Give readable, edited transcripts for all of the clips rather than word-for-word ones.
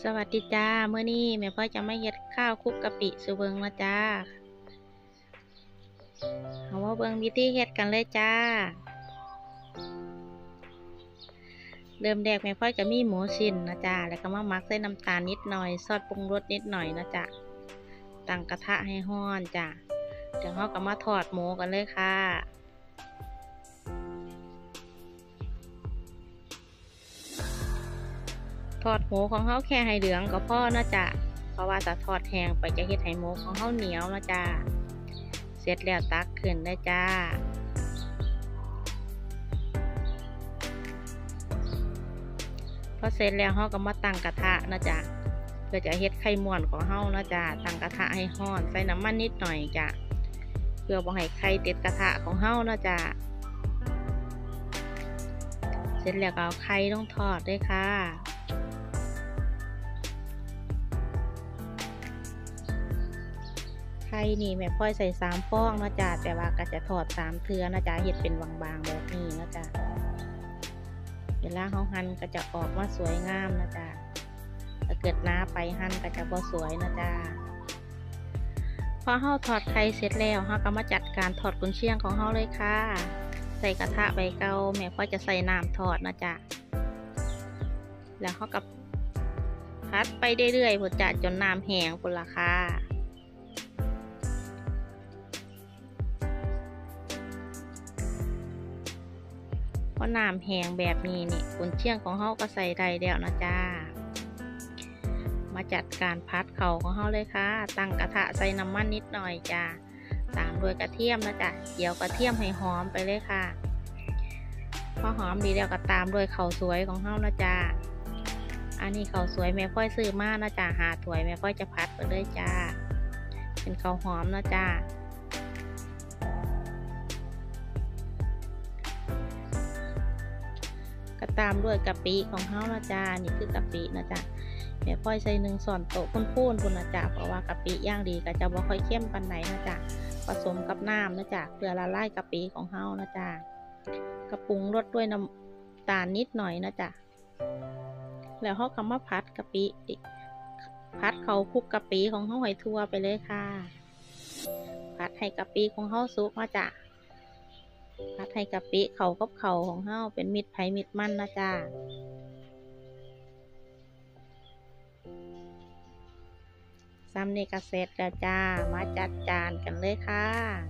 สวัสดีจ้าเมื่อนี้แม่พ่อจะไม่เฮ็ดข้าวคลุกกะปิสู่เบิงนะจ้าเอาว่าเบิงวิธีเฮ็ดกันเลยจ้าเริ่มแรกแม่พ่อจะมีหมูชิ้นนะจ้าแล้วก็มาหมักใส่น้ำตาลนิดหน่อยซอสปรุงรสนิดหน่อยนะจ้าตั้งกระทะให้ร้อนจ้าเดี๋ยวเราก็มาทอดหมูกันเลยค่ะทอดหมูของเขาแค่ให้เหลืองก็พอนะจ๊ะเพราะว่าถ้าทอดแห้งไปจะเฮ็ดให้หมูของเขาเหนียวนะจ๊ะเสร็จแล้วตักขึ้นได้จ้าพอเสร็จแล้วเขาก็มาตั้งกระทะนะจ๊ะเพื่อจะเฮ็ดไข่ม้วนของเขานะจ๊ะตั้งกระทะให้ร้อนใส่น้ำมันนิดหน่อยจ้ะเพื่อบ่ให้ไข่ติดกระทะของเขานะจ๊ะเสร็จแล้วก็เอาไข่ลงทอดด้วยค่ะไข่นี่แม่พ่อยใส่3 ฟองนะจ๊ะแต่ว่าก็จะทอด3 เทื่อนะจ๊ะเฮ็ดเป็นบางๆแบบนี้นะจ๊ะเวลาเขาหั่นก็จะออกมาสวยงามนะจ๊ะถ้าเกิดหนาไปหั่นก็จะบ่สวยนะจ๊ะพอเราทอดไข่เสร็จแล้วเราก็มาจัดการทอดกุนเชียงของเราเลยค่ะใส่กระทะใบเก่าแม่พ่อยจะใส่น้ำทอดนะจ๊ะแล้วเขาก็พัดไปเรื่อยๆพุ่นจ้ะจนน้ำแห้งพุ่นล่ะค่ะพอน้ำแห้งแบบนี้นี่กุนเชียงของเขาก็ใส่ได้แล้วนะจ๊ะมาจัดการพัดเข่าของเขาเลยค่ะตั้งกระทะใส่น้ำมันนิดหน่อยจ้ะตามด้วยกระเทียมนะจ๊ะเจียวกระเทียมให้หอมไปเลยค่ะพอหอมดีแล้วก็ตามด้วยข้าวสวยของเขานะจ๊ะอันนี้ข้าวสวยแม่พ่อยซื้อมานะจ๊ะ5 ถ้วยแม่พ่อยจะพัดไปเลยจ้าเป็นข้าวหอมนะจ๊ะก็ตามด้วยกะปิของเขานะจ๊ะนี่คือกะปินะจ๊ะแม่พ่อยใส่1 ช้อนโต๊ะพูนๆนะจ๊ะเพราะว่ากะปิย่างดีก็จะบ่ค่อยเข้มปานไหนนะจ๊ะผสมกับน้ำนะจ๊ะเพื่อละลายกะปิของเขานะจ๊ะกระปรุงรสด้วยน้ำตาลนิดหน่อยนะจ๊ะแล้วเขาก็มาผัดกะปิผัดเขาคลุกกะปิของเขาให้ทั่วไปเลยค่ะผัดให้กะปิของเขาสุกนะจ๊ะผัดให้กะปิเขากับเขาของเขาเป็นมิตรไผมิตรมันนะจ๊ะซ้ำนี่ก็เสร็จแล้วจ้ามาจัดจานกันเลยค่ะ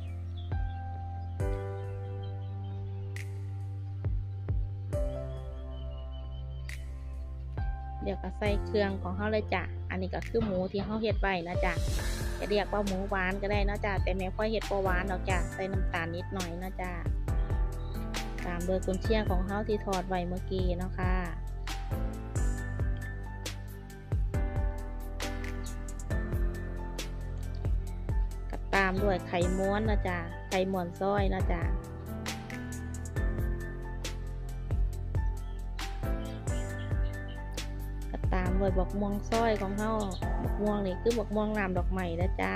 เดี๋ยวก็ใส่เครื่องของเขาเลยจ้ะอันนี้ก็คือหมูที่เขาเฮ็ดไว้นะจ๊ะจะเรียกว่าหมูหวานก็ได้นะจ๊ะแต่แม่พ่อเฮ็ดบ่หวานหรอกจ้ะใส่น้ำตาลนิดหน่อยนะจ๊ะตามโดยกุนเชียงของเขาที่ทอดไว้เมื่อกี้เนาะค่ะก็ตามด้วยไข่ม้วนนะจ๊ะไข่ม้วนซอยนะจ๊ะตามด้วยบักม่วงซอยของเขาบักม่วงนี่คือบักม่วงน้ำดอกไม้นะจ้า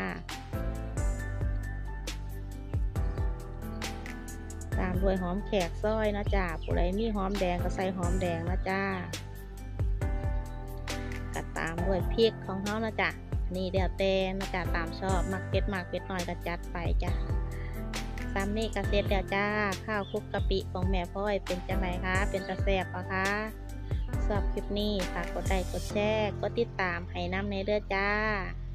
ตามด้วยหอมแขกซอยนะจ้าผู้ใดมีหอมแดงก็ใส่หอมแดงนะจ้าก็ตามด้วยพริกของเขานะจ้านี่เดี๋ยวแต่นะจ้าตามชอบมักเผ็ดมากเผ็ดน้อยก็จัดไปจ้าซ้ำนี่ก็เสร็จแล้วจ้าข้าวคลุกกะปิของแม่พ่อยเป็นจังไรคะเป็นตะแซ่บปะคะชอบคลิปนี้ฝากกดไลค์กดแชร์กดติดตามให้น้ำในเด้อจ้า